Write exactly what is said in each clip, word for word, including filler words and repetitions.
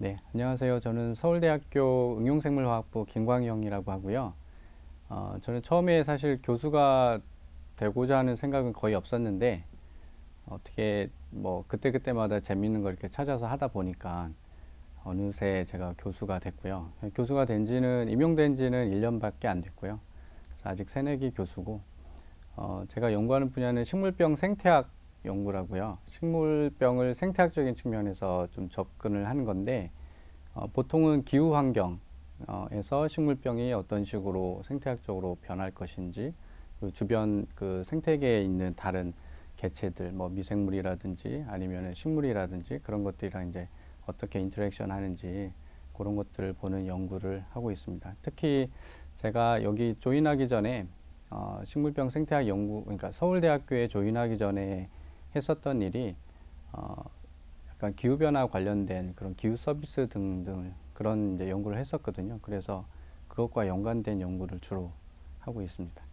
네, 안녕하세요. 저는 서울대학교 응용생물화학부 김광영이라고 하고요. 어, 저는 처음에 사실 교수가 되고자 하는 생각은 거의 없었는데 어떻게 뭐 그때그때마다 재밌는 걸 이렇게 찾아서 하다 보니까 어느새 제가 교수가 됐고요. 교수가 된 지는 임용된 지는 일 년밖에 안 됐고요. 그래서 아직 새내기 교수고 어, 제가 연구하는 분야는 식물병 생태학 연구라고요. 식물병을 생태학적인 측면에서 좀 접근을 하는 건데 어, 보통은 기후 환경에서 식물병이 어떤 식으로 생태학적으로 변할 것인지, 그 주변 그 생태계에 있는 다른 개체들, 뭐 미생물이라든지 아니면 식물이라든지 그런 것들이랑 이제 어떻게 인터랙션 하는지 그런 것들을 보는 연구를 하고 있습니다. 특히 제가 여기 조인하기 전에 어, 식물병 생태학 연구, 그러니까 서울대학교에 조인하기 전에 했었던 일이 어, 약간 기후변화 관련된 그런 기후 서비스 등등 그런 이제 연구를 했었거든요. 그래서 그것과 연관된 연구를 주로 하고 있습니다.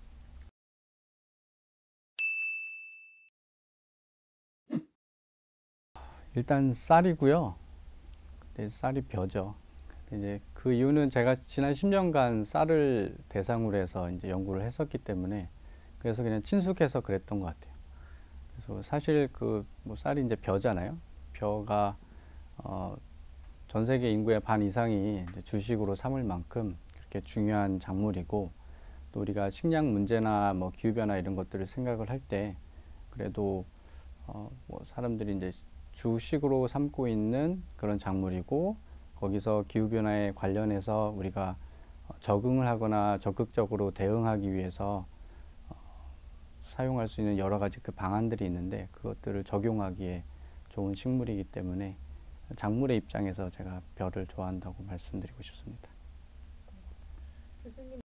일단 쌀이고요. 네, 쌀이 벼죠. 이제 그 이유는 제가 지난 십 년간 쌀을 대상으로 해서 이제 연구를 했었기 때문에 그래서 그냥 친숙해서 그랬던 것 같아요. 그래서 사실 그 뭐 쌀이 이제 벼잖아요. 벼가 어, 전 세계 인구의 반 이상이 이제 주식으로 삼을 만큼 그렇게 중요한 작물이고, 또 우리가 식량 문제나 뭐 기후변화 이런 것들을 생각을 할 때 그래도 어, 뭐 사람들이 이제 주식으로 삼고 있는 그런 작물이고, 거기서 기후변화에 관련해서 우리가 적응을 하거나 적극적으로 대응하기 위해서 사용할 수 있는 여러 가지 그 방안들이 있는데 그것들을 적용하기에 좋은 식물이기 때문에 작물의 입장에서 제가 벼를 좋아한다고 말씀드리고 싶습니다. 교수님.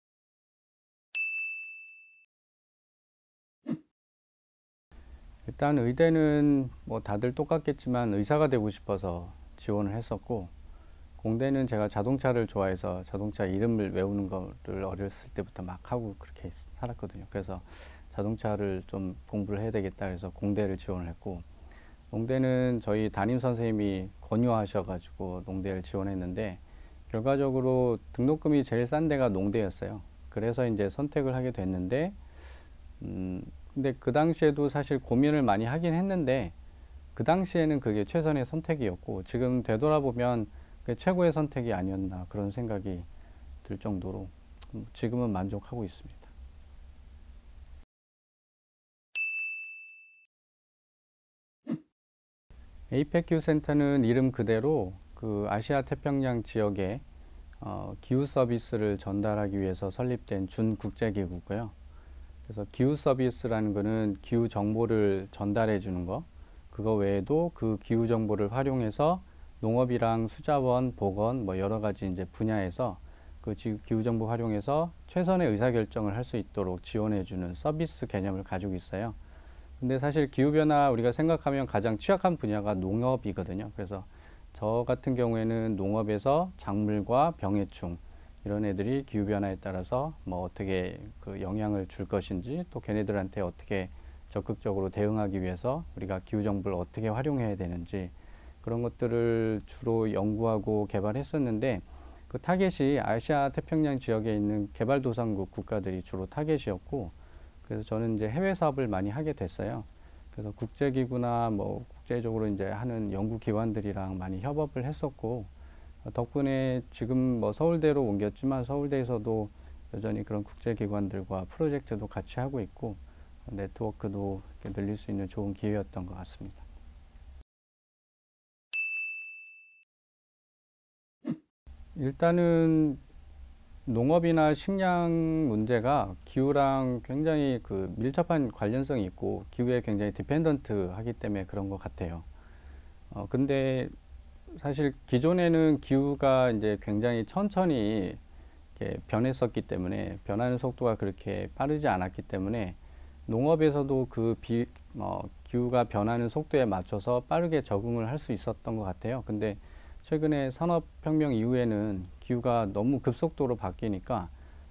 일단 의대는 뭐 다들 똑같겠지만 의사가 되고 싶어서 지원을 했었고, 공대는 제가 자동차를 좋아해서 자동차 이름을 외우는 거를 어렸을 때부터 막 하고 그렇게 살았거든요. 그래서 자동차를 좀 공부를 해야 되겠다 해서 공대를 지원을 했고, 농대는 저희 담임 선생님이 권유하셔가지고 농대를 지원했는데 결과적으로 등록금이 제일 싼 데가 농대였어요. 그래서 이제 선택을 하게 됐는데 음 근데 그 당시에도 사실 고민을 많이 하긴 했는데 그 당시에는 그게 최선의 선택이었고, 지금 되돌아보면 그게 최고의 선택이 아니었나 그런 생각이 들 정도로 지금은 만족하고 있습니다. 에이펙 센터는 이름 그대로 그 아시아 태평양 지역에 어, 기후 서비스를 전달하기 위해서 설립된 준국제기구고요. 그래서 기후 서비스라는 거는 기후 정보를 전달해 주는 거, 그거 외에도 그 기후 정보를 활용해서 농업이랑 수자원, 보건 뭐 여러 가지 이제 분야에서 그 기후 정보 활용해서 최선의 의사 결정을 할 수 있도록 지원해 주는 서비스 개념을 가지고 있어요. 근데 사실 기후변화 우리가 생각하면 가장 취약한 분야가 농업이거든요. 그래서 저 같은 경우에는 농업에서 작물과 병해충 이런 애들이 기후변화에 따라서 뭐 어떻게 그 영향을 줄 것인지, 또 걔네들한테 어떻게 적극적으로 대응하기 위해서 우리가 기후정보를 어떻게 활용해야 되는지 그런 것들을 주로 연구하고 개발했었는데, 그 타겟이 아시아 태평양 지역에 있는 개발도상국 국가들이 주로 타겟이었고, 그래서 저는 이제 해외 사업을 많이 하게 됐어요. 그래서 국제기구나 뭐 국제적으로 이제 하는 연구기관들이랑 많이 협업을 했었고, 덕분에 지금 뭐 서울대로 옮겼지만 서울대에서도 여전히 그런 국제기관들과 프로젝트도 같이 하고 있고 네트워크도 이렇게 늘릴 수 있는 좋은 기회였던 것 같습니다. 일단은 농업이나 식량 문제가 기후랑 굉장히 그 밀접한 관련성이 있고 기후에 굉장히 디펜던트 하기 때문에 그런 것 같아요. 어, 근데 사실 기존에는 기후가 이제 굉장히 천천히 이렇게 변했었기 때문에 변하는 속도가 그렇게 빠르지 않았기 때문에 농업에서도 그 비, 어, 기후가 변하는 속도에 맞춰서 빠르게 적응을 할 수 있었던 것 같아요. 근데 최근에 산업혁명 이후에는 기후가 너무 급속도로 바뀌니까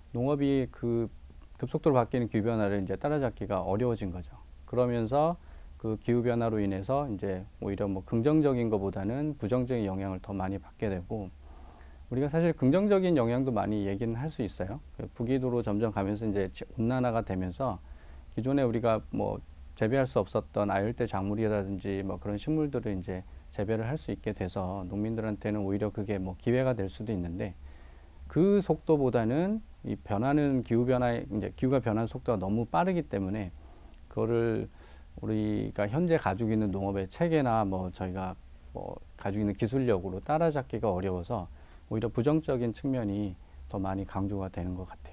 농업이 그 급속도로 바뀌는 기후 변화를 이제 따라잡기가 어려워진 거죠. 그러면서 그 기후 변화로 인해서 이제 오히려 뭐 긍정적인 것보다는 부정적인 영향을 더 많이 받게 되고, 우리가 사실 긍정적인 영향도 많이 얘기는 할 수 있어요. 그 부기도로 점점 가면서 이제 온난화가 되면서 기존에 우리가 뭐 재배할 수 없었던 아열대 작물이라든지 뭐 그런 식물들을 이제 재배를 할 수 있게 돼서 농민들한테는 오히려 그게 뭐 기회가 될 수도 있는데, 그 속도보다는 이 변하는 기후 변화의 이제 기후가 변하는 속도가 너무 빠르기 때문에 그거를 우리가 현재 가지고 있는 농업의 체계나 뭐 저희가 뭐 가지고 있는 기술력으로 따라잡기가 어려워서 오히려 부정적인 측면이 더 많이 강조가 되는 것 같아요.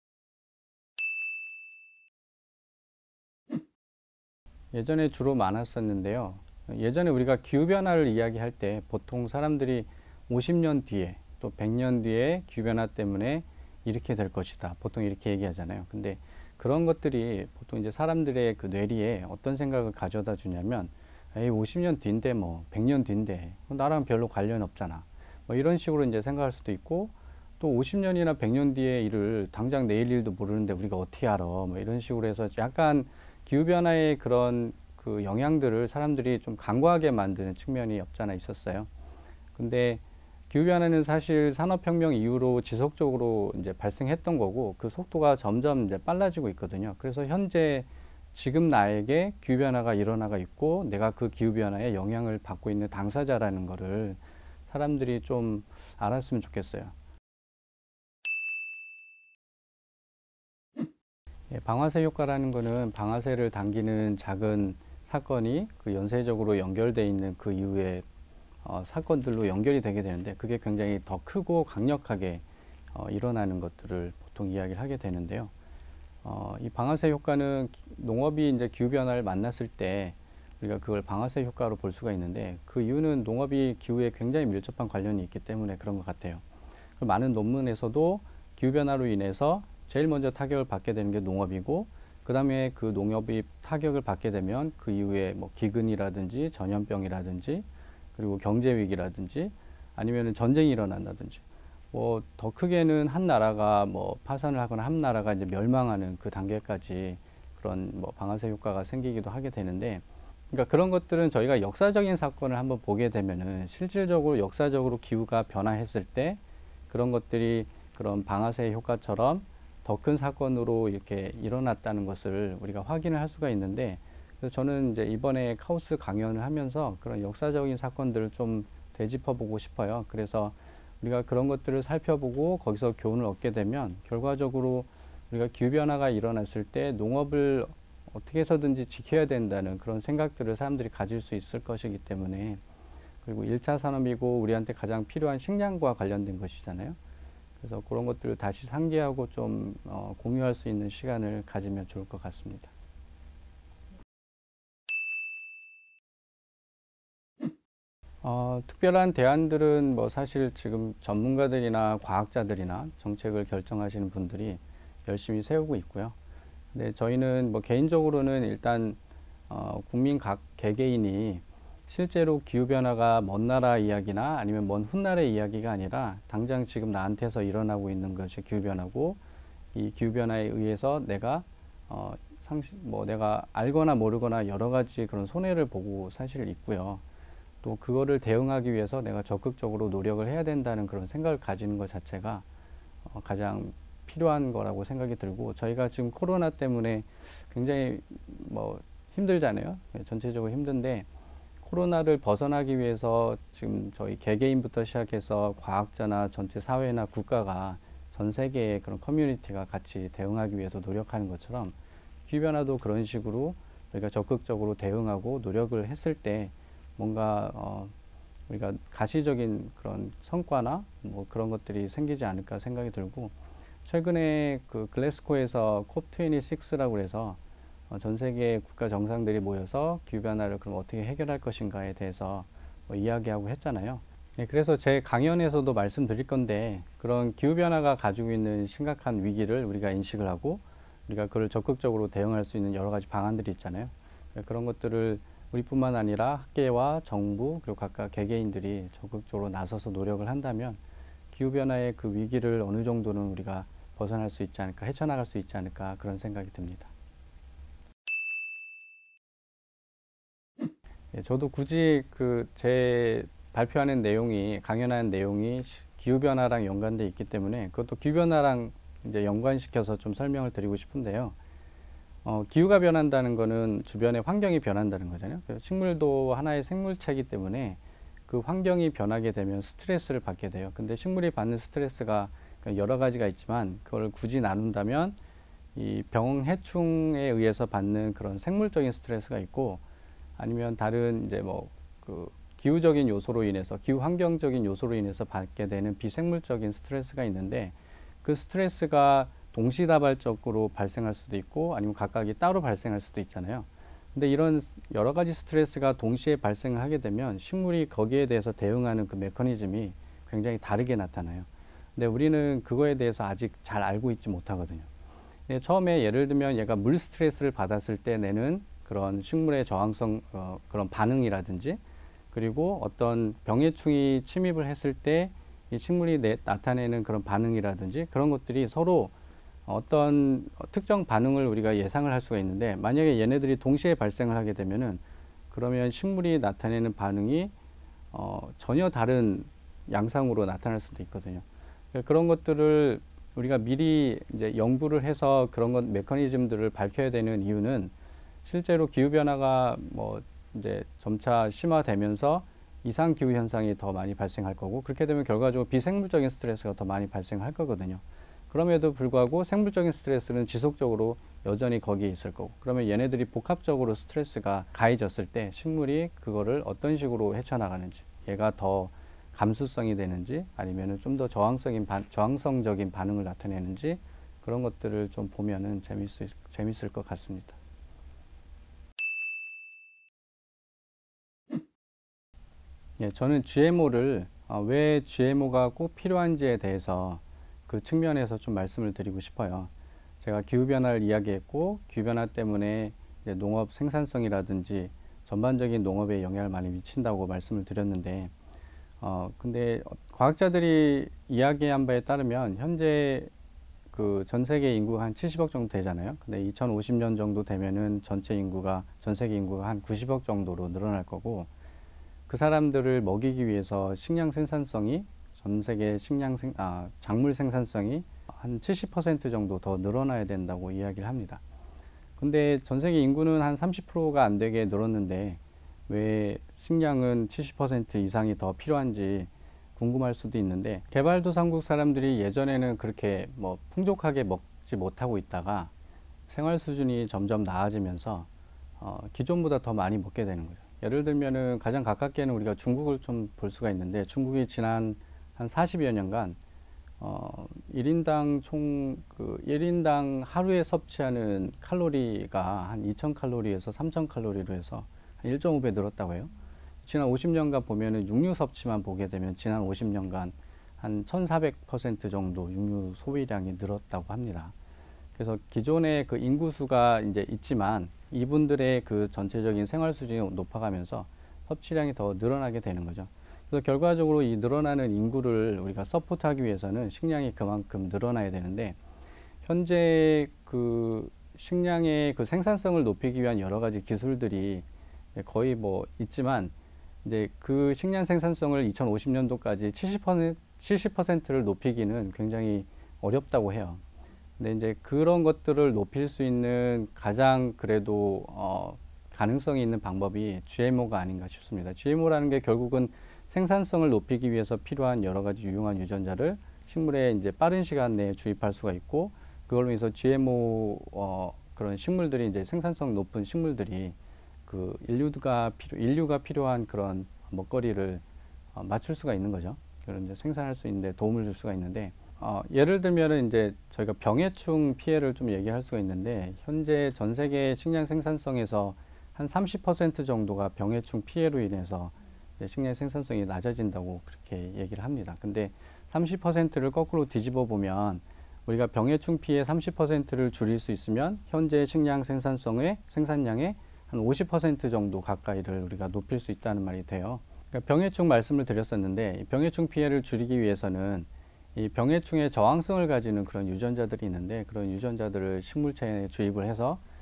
예전에 주로 많았었는데요. 예전에 우리가 기후변화를 이야기할 때 보통 사람들이 오십 년 뒤에 또 백 년 뒤에 기후변화 때문에 이렇게 될 것이다, 보통 이렇게 얘기하잖아요. 근데 그런 것들이 보통 이제 사람들의 그 뇌리에 어떤 생각을 가져다 주냐면, 에이, 오십 년 뒤인데 뭐 백 년 뒤인데 나랑 별로 관련 없잖아, 뭐 이런 식으로 이제 생각할 수도 있고, 또 오십 년이나 백 년 뒤의 일을 당장 내일 일도 모르는데 우리가 어떻게 알아, 뭐 이런 식으로 해서 약간 기후변화의 그런 그 영향들을 사람들이 좀 간과하게 만드는 측면이 없잖아 있었어요. 근데 기후변화는 사실 산업혁명 이후로 지속적으로 이제 발생했던 거고, 그 속도가 점점 이제 빨라지고 있거든요. 그래서 현재 지금 나에게 기후변화가 일어나고 있고, 내가 그 기후변화에 영향을 받고 있는 당사자라는 거를 사람들이 좀 알았으면 좋겠어요. 예, 방아쇠 효과라는 거는 방아쇠를 당기는 작은 사건이 그 연쇄적으로 연결되어 있는 그 이후에 어, 사건들로 연결이 되게 되는데, 그게 굉장히 더 크고 강력하게 어, 일어나는 것들을 보통 이야기를 하게 되는데요. 어, 이 방아쇠 효과는 농업이 이제 기후변화를 만났을 때 우리가 그걸 방아쇠 효과로 볼 수가 있는데, 그 이유는 농업이 기후에 굉장히 밀접한 관련이 있기 때문에 그런 것 같아요. 많은 논문에서도 기후변화로 인해서 제일 먼저 타격을 받게 되는 게 농업이고, 그 다음에 그 농업이 타격을 받게 되면 그 이후에 뭐 기근이라든지 전염병이라든지 그리고 경제 위기라든지 아니면은 전쟁이 일어난다든지, 뭐 더 크게는 한 나라가 뭐 파산을 하거나 한 나라가 이제 멸망하는 그 단계까지 그런 뭐 방아쇠 효과가 생기기도 하게 되는데, 그러니까 그런 것들은 저희가 역사적인 사건을 한번 보게 되면은 실질적으로 역사적으로 기후가 변화했을 때 그런 것들이 그런 방아쇠 효과처럼 더 큰 사건으로 이렇게 일어났다는 것을 우리가 확인을 할 수가 있는데, 그래서 저는 이제 이번에 카오스 강연을 하면서 그런 역사적인 사건들을 좀 되짚어 보고 싶어요. 그래서 우리가 그런 것들을 살펴보고 거기서 교훈을 얻게 되면 결과적으로 우리가 기후변화가 일어났을 때 농업을 어떻게 해서든지 지켜야 된다는 그런 생각들을 사람들이 가질 수 있을 것이기 때문에, 그리고 일 차 산업이고 우리한테 가장 필요한 식량과 관련된 것이잖아요. 그래서 그런 것들을 다시 상기하고 좀 어, 공유할 수 있는 시간을 가지면 좋을 것 같습니다. 어, 특별한 대안들은 뭐 사실 지금 전문가들이나 과학자들이나 정책을 결정하시는 분들이 열심히 세우고 있고요. 근데 저희는 뭐 개인적으로는 일단 어, 국민 각 개개인이 실제로 기후변화가 먼 나라 이야기나 아니면 먼 훗날의 이야기가 아니라 당장 지금 나한테서 일어나고 있는 것이 기후변화고, 이 기후변화에 의해서 내가 어, 상시, 뭐 내가 알거나 모르거나 여러 가지 그런 손해를 보고 사실 있고요. 또 그거를 대응하기 위해서 내가 적극적으로 노력을 해야 된다는 그런 생각을 가지는 것 자체가 어, 가장 필요한 거라고 생각이 들고, 저희가 지금 코로나 때문에 굉장히 뭐 힘들잖아요. 전체적으로 힘든데, 코로나를 벗어나기 위해서 지금 저희 개개인부터 시작해서 과학자나 전체 사회나 국가가 전 세계의 그런 커뮤니티가 같이 대응하기 위해서 노력하는 것처럼, 기후변화도 그런 식으로 우리가 적극적으로 대응하고 노력을 했을 때 뭔가 어 우리가 가시적인 그런 성과나 뭐 그런 것들이 생기지 않을까 생각이 들고, 최근에 그 글래스고에서 콥 이십육라고 해서 어, 전 세계 국가 정상들이 모여서 기후변화를 그럼 어떻게 해결할 것인가에 대해서 뭐 이야기하고 했잖아요. 네, 그래서 제 강연에서도 말씀드릴 건데, 그런 기후변화가 가지고 있는 심각한 위기를 우리가 인식을 하고 우리가 그걸 적극적으로 대응할 수 있는 여러 가지 방안들이 있잖아요. 그런 것들을 우리뿐만 아니라 학계와 정부 그리고 각각 개개인들이 적극적으로 나서서 노력을 한다면 기후변화의 그 위기를 어느 정도는 우리가 벗어날 수 있지 않을까, 헤쳐나갈 수 있지 않을까, 그런 생각이 듭니다. 예, 저도 굳이 그 제 발표하는 내용이 강연하는 내용이 기후 변화랑 연관돼 있기 때문에 그것도 기후 변화랑 이제 연관시켜서 좀 설명을 드리고 싶은데요. 어, 기후가 변한다는 거는 주변의 환경이 변한다는 거잖아요. 그래서 식물도 하나의 생물체이기 때문에 그 환경이 변하게 되면 스트레스를 받게 돼요. 근데 식물이 받는 스트레스가 여러 가지가 있지만 그걸 굳이 나눈다면 이 병해충에 의해서 받는 그런 생물적인 스트레스가 있고 아니면 다른 이제 뭐 그 기후적인 요소로 인해서 기후 환경적인 요소로 인해서 받게 되는 비생물적인 스트레스가 있는데 그 스트레스가 동시다발적으로 발생할 수도 있고 아니면 각각이 따로 발생할 수도 있잖아요. 근데 이런 여러 가지 스트레스가 동시에 발생을 하게 되면 식물이 거기에 대해서 대응하는 그 메커니즘이 굉장히 다르게 나타나요. 근데 우리는 그거에 대해서 아직 잘 알고 있지 못하거든요. 처음에 예를 들면 얘가 물 스트레스를 받았을 때 내는 그런 식물의 저항성 어, 그런 반응이라든지 그리고 어떤 병해충이 침입을 했을 때 이 식물이 내, 나타내는 그런 반응이라든지 그런 것들이 서로 어떤 특정 반응을 우리가 예상을 할 수가 있는데 만약에 얘네들이 동시에 발생을 하게 되면은 그러면 식물이 나타내는 반응이 어, 전혀 다른 양상으로 나타날 수도 있거든요. 그런 것들을 우리가 미리 이제 연구를 해서 그런 것 메커니즘들을 밝혀야 되는 이유는 실제로 기후 변화가 뭐 이제 점차 심화되면서 이상 기후 현상이 더 많이 발생할 거고 그렇게 되면 결과적으로 비생물적인 스트레스가 더 많이 발생할 거거든요. 그럼에도 불구하고 생물적인 스트레스는 지속적으로 여전히 거기에 있을 거고 그러면 얘네들이 복합적으로 스트레스가 가해졌을 때 식물이 그거를 어떤 식으로 헤쳐나가는지 얘가 더 감수성이 되는지 아니면은 좀 더 저항성인 반, 저항성적인 반응을 나타내는지 그런 것들을 좀 보면은 재밌을, 재밌을 것 같습니다. 예, 저는 지엠오를 어, 왜 지엠오가 꼭 필요한지에 대해서 그 측면에서 좀 말씀을 드리고 싶어요. 제가 기후변화를 이야기했고 기후변화 때문에 이제 농업 생산성이라든지 전반적인 농업에 영향을 많이 미친다고 말씀을 드렸는데 어, 근데 과학자들이 이야기한 바에 따르면 현재 그 전 세계 인구가 한 칠십억 정도 되잖아요. 근데 이천오십 년 정도 되면은 전체 인구가, 전 세계 인구가 한 구십억 정도로 늘어날 거고 그 사람들을 먹이기 위해서 식량 생산성이 전 세계 식량 생, 아, 작물 생산성이 한 칠십 퍼센트 정도 더 늘어나야 된다고 이야기를 합니다. 근데 전 세계 인구는 한 삼십 퍼센트가 안 되게 늘었는데 왜 식량은 칠십 퍼센트 이상이 더 필요한지 궁금할 수도 있는데 개발도상국 사람들이 예전에는 그렇게 뭐 풍족하게 먹지 못하고 있다가 생활 수준이 점점 나아지면서 어, 기존보다 더 많이 먹게 되는 거죠. 예를 들면은 가장 가깝게는 우리가 중국을 좀 볼 수가 있는데 중국이 지난 한 사십여 년간 어, 일 인당 총 그 일 인당 하루에 섭취하는 칼로리가 한 이천 칼로리에서 삼천 칼로리로 해서 한 일 점 오 배 늘었다고 해요. 지난 오십 년간 보면은 육류 섭취만 보게 되면 지난 오십 년간 한 천사백 퍼센트 정도 육류 소비량이 늘었다고 합니다. 그래서 기존의 그 인구수가 이제 있지만 이분들의 그 전체적인 생활 수준이 높아가면서 섭취량이 더 늘어나게 되는 거죠. 그래서 결과적으로 이 늘어나는 인구를 우리가 서포트하기 위해서는 식량이 그만큼 늘어나야 되는데 현재 그 식량의 그 생산성을 높이기 위한 여러 가지 기술들이 거의 뭐 있지만 이제 그 식량 생산성을 이천오십 년도까지 칠십 퍼센트, 칠십 퍼센트를 높이기는 굉장히 어렵다고 해요. 근데 이제 그런 것들을 높일 수 있는 가장 그래도 어, 가능성이 있는 방법이 지엠오가 아닌가 싶습니다. 지엠오라는 게 결국은 생산성을 높이기 위해서 필요한 여러 가지 유용한 유전자를 식물에 이제 빠른 시간 내에 주입할 수가 있고 그걸로 인해서 지엠오 어, 그런 식물들이 이제 생산성 높은 식물들이 그 인류가 필요 인류가 필요한 그런 먹거리를 어, 맞출 수가 있는 거죠. 그런 이제 생산할 수 있는데 도움을 줄 수가 있는데 어, 예를 들면은 이제 저희가 병해충 피해를 좀 얘기할 수가 있는데 현재 전 세계 식량 생산성에서 한 삼십 퍼센트 정도가 병해충 피해로 인해서 식량 생산성이 낮아진다고 그렇게 얘기를 합니다. 근데 삼십 퍼센트를 거꾸로 뒤집어 보면 우리가 병해충 피해 삼십 퍼센트를 줄일 수 있으면 현재 식량 생산성의 생산량의 한 오십 퍼센트 정도 가까이를 우리가 높일 수 있다는 말이 돼요. 그러니까 병해충 말씀을 드렸었는데 병해충 피해를 줄이기 위해서는 이 병해충의 저항성을 가지는 그런 유전자들이 있는데 그런 유전자들을 식물체에 주입을 해서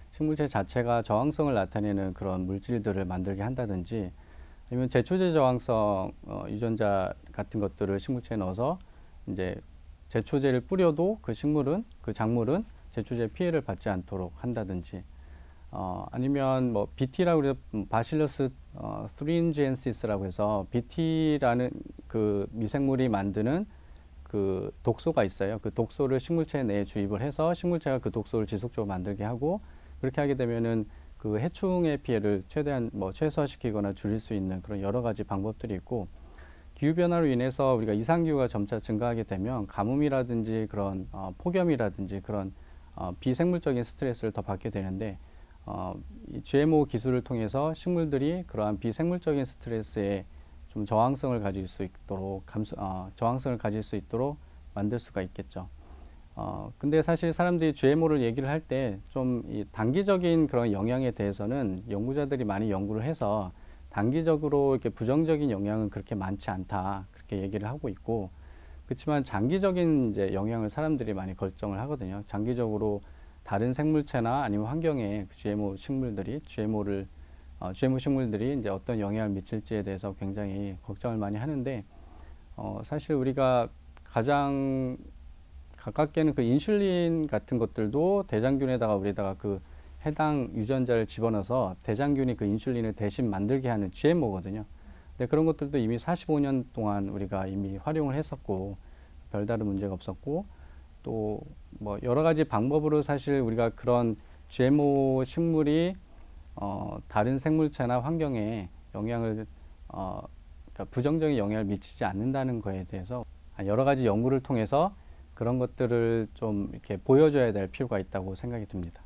식물체 자체가 저항성을 나타내는 그런 물질들을 만들게 한다든지, 아니면 제초제 저항성 어, 유전자 같은 것들을 식물체에 넣어서 이제 제초제를 뿌려도 그 식물은, 그 작물은 제초제 피해를 받지 않도록 한다든지, 어, 아니면 뭐 비티라고 그래서 바실러스 어, thuringiensis라고 해서 비티라는 그 미생물이 만드는 그 독소가 있어요. 그 독소를 식물체 내에 주입을 해서 식물체가 그 독소를 지속적으로 만들게 하고, 그렇게 하게 되면은 그 해충의 피해를 최대한 뭐 최소화시키거나 줄일 수 있는 그런 여러 가지 방법들이 있고, 기후변화로 인해서 우리가 이상기후가 점차 증가하게 되면 가뭄이라든지 그런 어, 폭염이라든지 그런 어, 비생물적인 스트레스를 더 받게 되는데, 어, 이 지엠오 기술을 통해서 식물들이 그러한 비생물적인 스트레스에 좀 저항성을 가질 수 있도록 감수, 어, 저항성을 가질 수 있도록 만들 수가 있겠죠. 어, 근데 사실 사람들이 지엠오를 얘기를 할 때 좀 이 단기적인 그런 영향에 대해서는 연구자들이 많이 연구를 해서 단기적으로 이렇게 부정적인 영향은 그렇게 많지 않다, 그렇게 얘기를 하고 있고, 그렇지만 장기적인 이제 영향을 사람들이 많이 걱정을 하거든요. 장기적으로 다른 생물체나 아니면 환경에 지엠오 식물들이 지엠오를 어, 지엠오 식물들이 이제 어떤 영향을 미칠지에 대해서 굉장히 걱정을 많이 하는데, 어, 사실 우리가 가장 가깝게는 그 인슐린 같은 것들도 대장균에다가 우리다가 그 해당 유전자를 집어넣어서 대장균이 그 인슐린을 대신 만들게 하는 지엠오거든요. 근데 그런 것들도 이미 사십오 년 동안 우리가 이미 활용을 했었고 별다른 문제가 없었고, 또 뭐 여러 가지 방법으로 사실 우리가 그런 지엠오 식물이 어 다른 생물체나 환경에 영향을 어 그러니까 부정적인 영향을 미치지 않는다는 거에 대해서 여러 가지 연구를 통해서 그런 것들을 좀 이렇게 보여줘야 될 필요가 있다고 생각이 듭니다.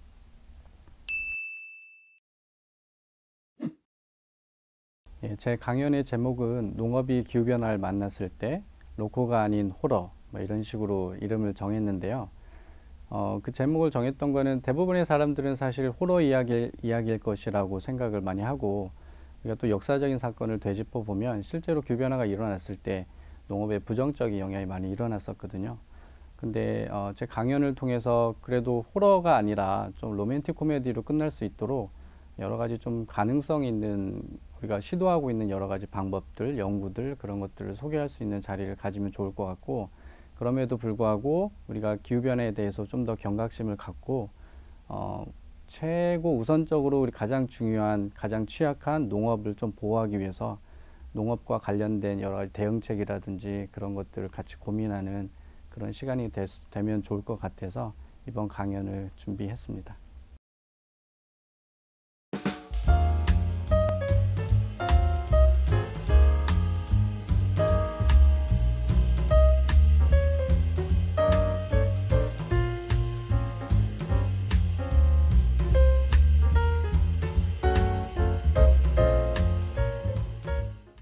예, 제 강연의 제목은 농업이 기후변화를 만났을 때 로코가 아닌 호러, 뭐 이런 식으로 이름을 정했는데요. 어, 그 제목을 정했던 거는 대부분의 사람들은 사실 호러 이야기, 이야기일 것이라고 생각을 많이 하고, 우리가 또 역사적인 사건을 되짚어 보면 실제로 기후변화가 일어났을 때 농업에 부정적인 영향이 많이 일어났었거든요. 근데 어, 제 강연을 통해서 그래도 호러가 아니라 좀 로맨틱 코미디로 끝날 수 있도록 여러 가지 좀 가능성 있는, 우리가 시도하고 있는 여러 가지 방법들, 연구들, 그런 것들을 소개할 수 있는 자리를 가지면 좋을 것 같고, 그럼에도 불구하고 우리가 기후변화에 대해서 좀 더 경각심을 갖고 어, 최고 우선적으로 우리 가장 중요한, 가장 취약한 농업을 좀 보호하기 위해서 농업과 관련된 여러 가지 대응책이라든지 그런 것들을 같이 고민하는 그런 시간이 되, 되면 좋을 것 같아서 이번 강연을 준비했습니다.